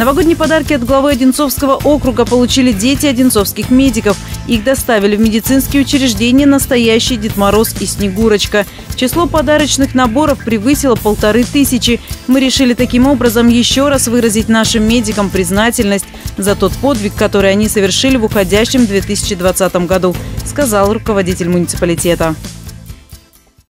Новогодние подарки от главы Одинцовского округа получили дети одинцовских медиков. Их доставили в медицинские учреждения настоящий Дед Мороз и Снегурочка. Число подарочных наборов превысило 1500. Мы решили таким образом еще раз выразить нашим медикам признательность за тот подвиг, который они совершили в уходящем 2020 году, сказал руководитель муниципалитета.